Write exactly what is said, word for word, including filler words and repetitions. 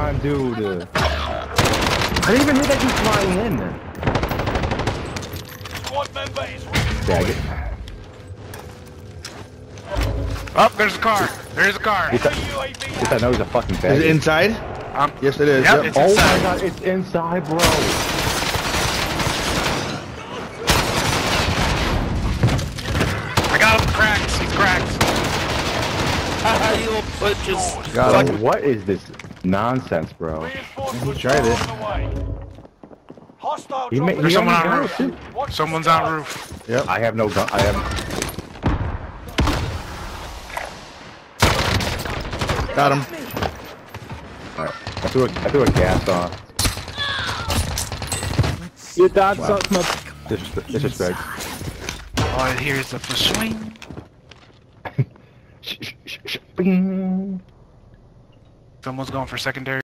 on, dude. I didn't even hear that you flying in. Squad member is Dag it. Oh, there's a car. There's a car. Get that, get that nose a fucking bag. Is it inside? Um, Yes, it is. Yep, Yep. it's Oh inside. my god, it's inside, bro. I got him cracked. He's cracked. God, bro, what is this nonsense, bro? Reinforcements tried are it. on the way. Hostile He ma- dropping There's he someone only on got roof. it. Watch Someone's the on skies. roof. Yep. I have no gun. I have. Got him. Alright. I threw a, I threw a gas on. You dodged Wow. something. Disrespect. Disrespect. All I hear is the swing. Sh- sh- sh- sh- bing. Someone's going for secondary.